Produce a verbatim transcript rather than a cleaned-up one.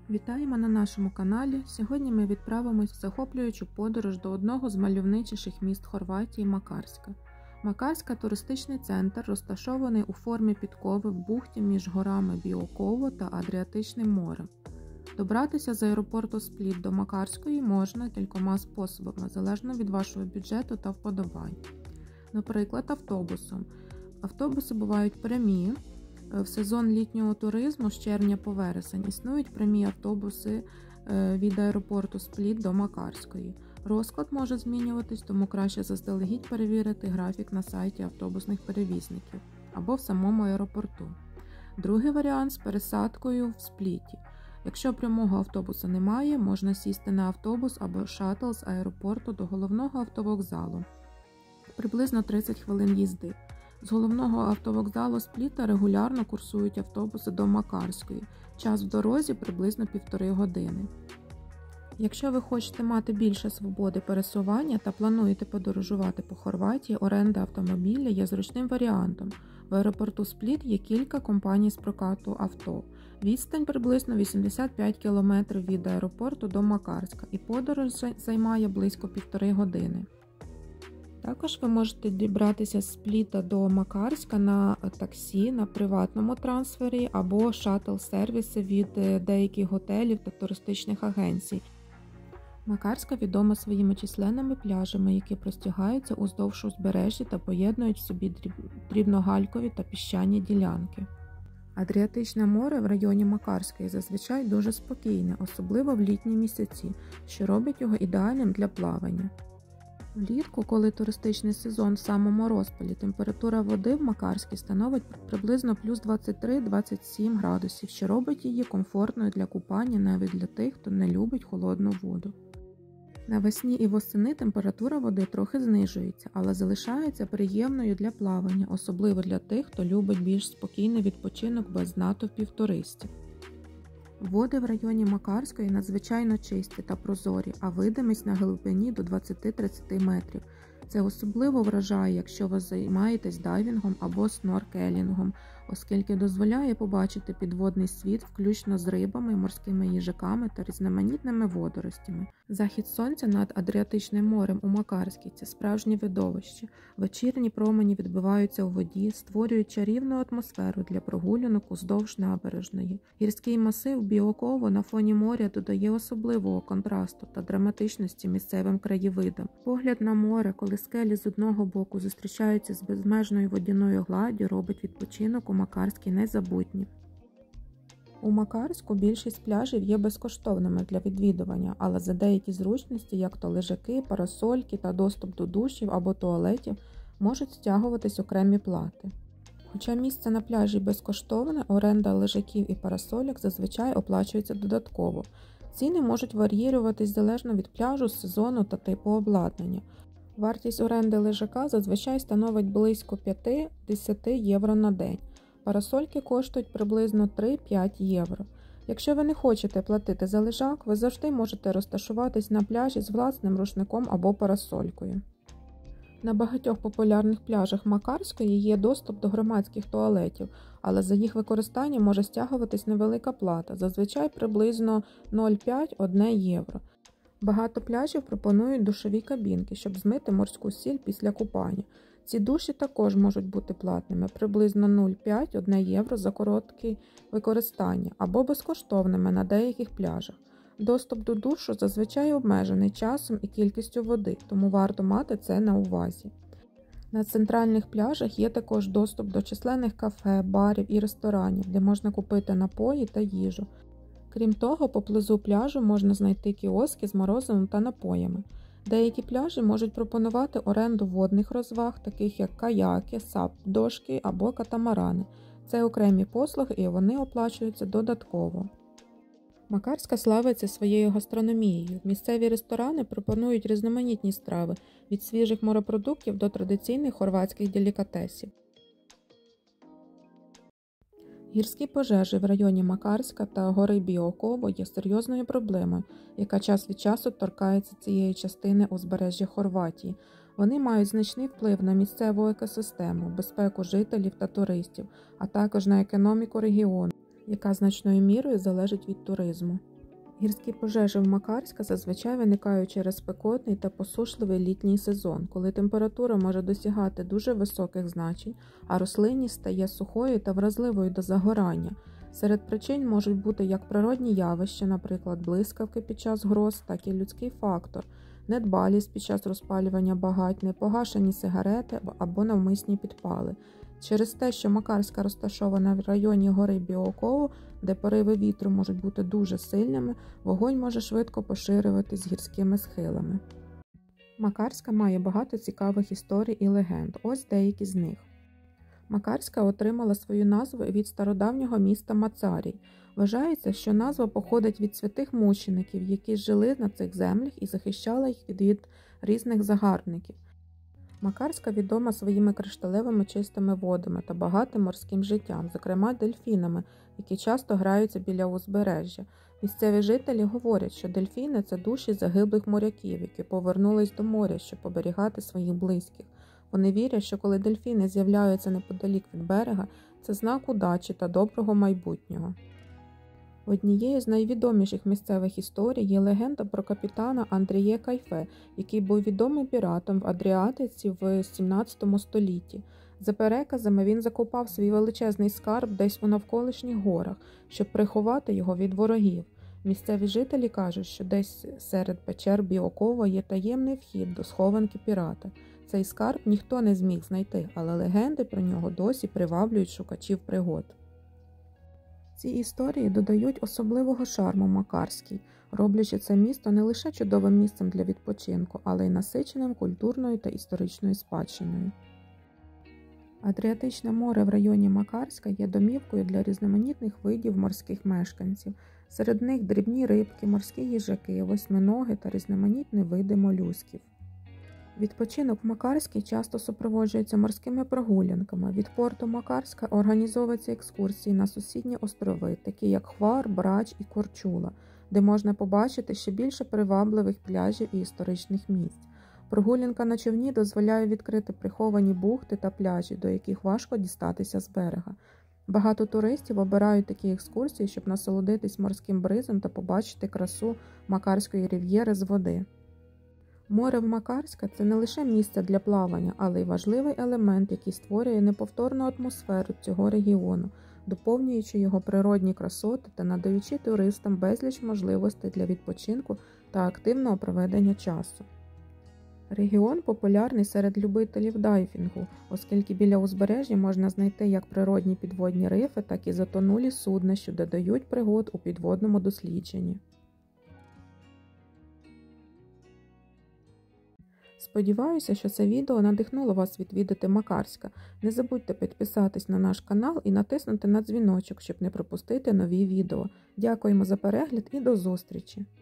Вітаємо на нашому каналі. Сьогодні ми відправимось в захоплюючу подорож до одного з мальовничіших міст Хорватії – Макарська. Макарська – туристичний центр, розташований у формі підкови в бухті між горами Біоково та Адріатичним морем. Добратися з аеропорту Спліт до Макарської можна кількома способами, залежно від вашого бюджету та вподобань. Наприклад, автобусом. Автобуси бувають прямі. В сезон літнього туризму з червня по вересень існують прямі автобуси від аеропорту Спліт до Макарської. Розклад може змінюватись, тому краще заздалегідь перевірити графік на сайті автобусних перевізників або в самому аеропорту. Другий варіант – з пересадкою в Спліті. Якщо прямого автобуса немає, можна сісти на автобус або шаттл з аеропорту до головного автовокзалу. Приблизно тридцять хвилин їзди. З головного автовокзалу Спліта регулярно курсують автобуси до Макарської. Час в дорозі приблизно півтори години. Якщо ви хочете мати більше свободи пересування та плануєте подорожувати по Хорватії, оренда автомобіля є зручним варіантом. В аеропорту Спліт є кілька компаній з прокату авто. Відстань приблизно вісімдесят п'ять кілометрів від аеропорту до Макарська і подорож займає близько півтори години. Також ви можете дібратися з Спліта до Макарська на таксі, на приватному трансфері або шаттл-сервіси від деяких готелів та туристичних агенцій. Макарська відома своїми численними пляжами, які простягаються уздовж узбережжя та поєднують в собі дрібногалькові та піщані ділянки. Адріатичне море в районі Макарської зазвичай дуже спокійне, особливо в літні місяці, що робить його ідеальним для плавання. Влітку, коли туристичний сезон в самому розпалі, температура води в Макарській становить приблизно плюс двадцять три - двадцять сім градусів, що робить її комфортною для купання навіть для тих, хто не любить холодну воду. Навесні і восени температура води трохи знижується, але залишається приємною для плавання, особливо для тих, хто любить більш спокійний відпочинок без натовпів туристів. Води в районі Макарської надзвичайно чисті та прозорі, а видимість на глибині до двадцяти - тридцяти метрів. Це особливо вражає, якщо ви займаєтесь дайвінгом або сноркелінгом, оскільки дозволяє побачити підводний світ включно з рибами, морськими їжаками та різноманітними водоростями. Захід сонця над Адріатичним морем у Макарській – це справжнє видовище. Вечірні промені відбиваються у воді, створюють чарівну атмосферу для прогулянок уздовж набережної. Гірський масив Біоково на фоні моря додає особливого контрасту та драматичності місцевим краєвидам. Погляд на море, коли скелі з одного боку зустрічаються з безмежною водяною гладдю, робить відпочинок у Макарській незабутнім. У Макарську більшість пляжів є безкоштовними для відвідування, але за деякі зручності, як то лежаки, парасольки та доступ до душів або туалетів, можуть стягуватись окремі плати. Хоча місце на пляжі безкоштовне, оренда лежаків і парасольок зазвичай оплачується додатково. Ціни можуть вар'їруватись залежно від пляжу, сезону та типу обладнання. Вартість оренди лежака зазвичай становить близько п'ять - десять євро на день. Парасольки коштують приблизно три - п'ять євро. Якщо ви не хочете платити за лежак, ви завжди можете розташуватись на пляжі з власним рушником або парасолькою. На багатьох популярних пляжах Макарської є доступ до громадських туалетів, але за їх використання може стягуватись невелика плата, зазвичай приблизно нуль цілих п'ять - одне євро. Багато пляжів пропонують душові кабінки, щоб змити морську сіль після купання. Ці душі також можуть бути платними, приблизно нуль цілих п'ять - одне євро за коротке використання, або безкоштовними на деяких пляжах. Доступ до душу зазвичай обмежений часом і кількістю води, тому варто мати це на увазі. На центральних пляжах є також доступ до численних кафе, барів і ресторанів, де можна купити напої та їжу. Крім того, поблизу пляжу можна знайти кіоски з морозивом та напоями. Деякі пляжі можуть пропонувати оренду водних розваг, таких як каяки, сап-дошки або катамарани. Це окремі послуги і вони оплачуються додатково. Макарська славиться своєю гастрономією. Місцеві ресторани пропонують різноманітні страви – від свіжих морепродуктів до традиційних хорватських делікатесів. Гірські пожежі в районі Макарська та гори Біоково є серйозною проблемою, яка час від часу торкається цієї частини узбережжя Хорватії. Вони мають значний вплив на місцеву екосистему, безпеку жителів та туристів, а також на економіку регіону, яка значною мірою залежить від туризму. Гірські пожежі в Макарська зазвичай виникають через спекотний та посушливий літній сезон, коли температура може досягати дуже високих значень, а рослинність стає сухою та вразливою до загорання. Серед причин можуть бути як природні явища, наприклад, блискавки під час гроз, так і людський фактор, недбалість під час розпалювання багать, непогашені сигарети або навмисні підпали. Через те, що Макарська розташована в районі гори Біоково, де пориви вітру можуть бути дуже сильними, вогонь може швидко поширюватись гірськими схилами. Макарська має багато цікавих історій і легенд. Ось деякі з них. Макарська отримала свою назву від стародавнього міста Мацарій. Вважається, що назва походить від святих мучеників, які жили на цих землях і захищали їх від, від різних загарбників. Макарська відома своїми кришталевими чистими водами та багатим морським життям, зокрема дельфінами, які часто граються біля узбережжя. Місцеві жителі говорять, що дельфіни – це душі загиблих моряків, які повернулись до моря, щоб оберігати своїх близьких. Вони вірять, що коли дельфіни з'являються неподалік від берега, це знак удачі та доброго майбутнього. Однією з найвідоміших місцевих історій є легенда про капітана Андріє Кайфе, який був відомим піратом в Адріатиці в сімнадцятому столітті. За переказами, він закопав свій величезний скарб десь у навколишніх горах, щоб приховати його від ворогів. Місцеві жителі кажуть, що десь серед печер Біокова є таємний вхід до схованки пірата. Цей скарб ніхто не зміг знайти, але легенди про нього досі приваблюють шукачів пригод. Ці історії додають особливого шарму Макарській, роблячи це місто не лише чудовим місцем для відпочинку, але й насиченим культурною та історичною спадщиною. Адріатичне море в районі Макарська є домівкою для різноманітних видів морських мешканців. Серед них дрібні рибки, морські їжаки, восьминоги та різноманітні види молюсків. Відпочинок в Макарській часто супроводжується морськими прогулянками. Від порту Макарська організовуються екскурсії на сусідні острови, такі як Хвар, Брач і Корчула, де можна побачити ще більше привабливих пляжів і історичних місць. Прогулянка на човні дозволяє відкрити приховані бухти та пляжі, до яких важко дістатися з берега. Багато туристів обирають такі екскурсії, щоб насолодитись морським бризом та побачити красу Макарської рів'єри з води. Море в Макарська – це не лише місце для плавання, але й важливий елемент, який створює неповторну атмосферу цього регіону, доповнюючи його природні красоти та надаючи туристам безліч можливостей для відпочинку та активного проведення часу. Регіон популярний серед любителів дайвінгу, оскільки біля узбережжя можна знайти як природні підводні рифи, так і затонулі судна, що додають пригод у підводному дослідженні. Сподіваюся, що це відео надихнуло вас відвідати Макарська. Не забудьте підписатись на наш канал і натиснути на дзвіночок, щоб не пропустити нові відео. Дякуємо за перегляд і до зустрічі!